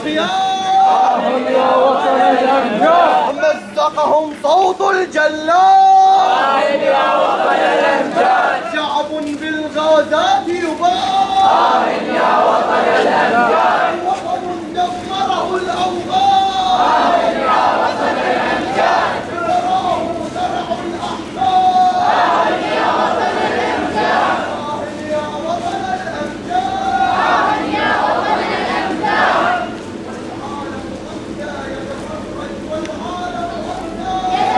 الأصفياء يا وطن الأمجاد مزقهم صوت الجلاد يا وطن الأمجاد شعب بالغازات يباد يا وطن الأمجاد وطن دمره الأوغاد يا وطن الأمجاد تراه زرع الأحزاب يا وطن الأمجاد يا وطن الأمجاد يا وطن الأمجاد والعالم أمجى يتفرج والعالم أمجى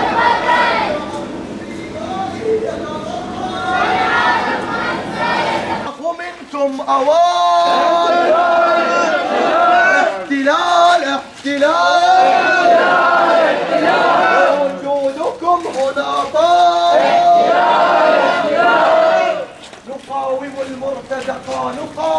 يتفرج منكم أوان احتلال وجودكم هنا طال نقاوم المرتزقة